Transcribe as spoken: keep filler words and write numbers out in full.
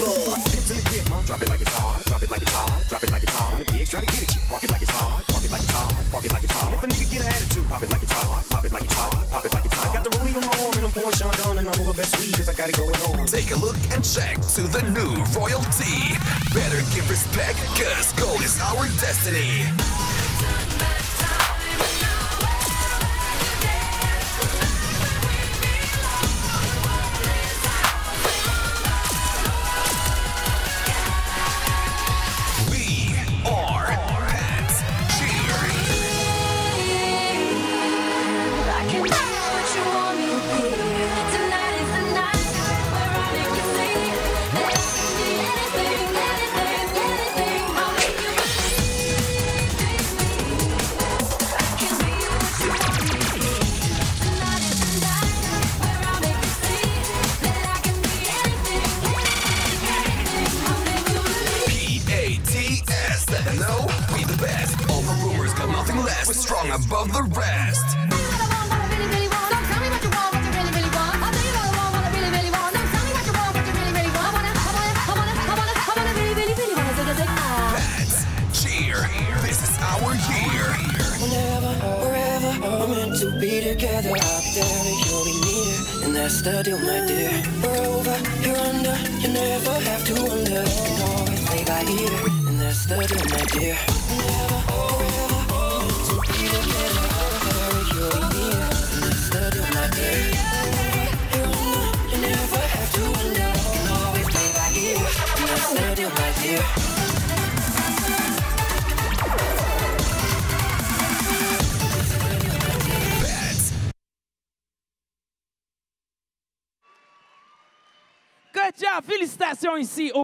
Hips in the dip, drop it like it's hard, drop it like it's hard, drop it like it's hard. The pigs try to get at you, walk it like it's hard, walk it like it's hard, walk it like it's hard. If a nigga get an attitude, pop it like it's hard, pop it like it's hard, pop it like it's hard. I got the rollie on my arm and I'm pouring Sean down and I'm over best weed 'cause I got it going on. Take a look and check to the new royalty. Better give respect, 'cause gold is our destiny. No, we the best. All the rumors got nothing less. We're strong above the rest. That's cheer. This is our year. Whenever, wherever we're meant to be together, I'll be there and you'll be near, and that's the deal, my dear. We're over, you're under, you never have to wonder. You can always play by ear. That's the deal, my dear. Whenever, wherever, meant to be together, I'll you'll be near. And that's the deal, my dear. You're under, you never have to wonder. You can always play by ear. And that's the deal, my dear. Good job, félicitations ici au